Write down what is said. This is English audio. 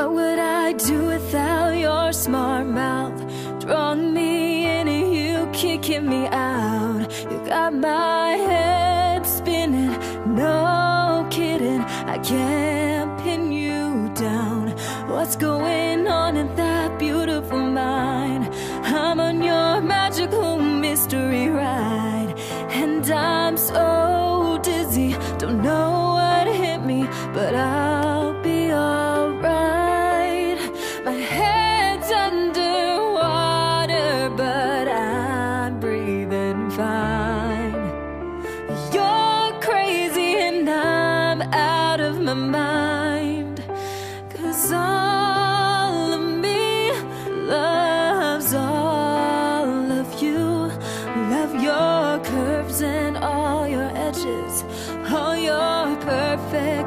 What would I do without your smart mouth? Drawing me in and you kicking me out. You got my head spinning, no kidding, I can't pin you down. What's going on in that beautiful mind? I'm on your magical mystery ride, and I'm so dizzy, don't know what hit me, but I'll be alright. My head's underwater, but I'm breathing fine. You're crazy and I'm out of my mind, 'cause all of me loves all of you. Love your curves and all your edges, all your perfect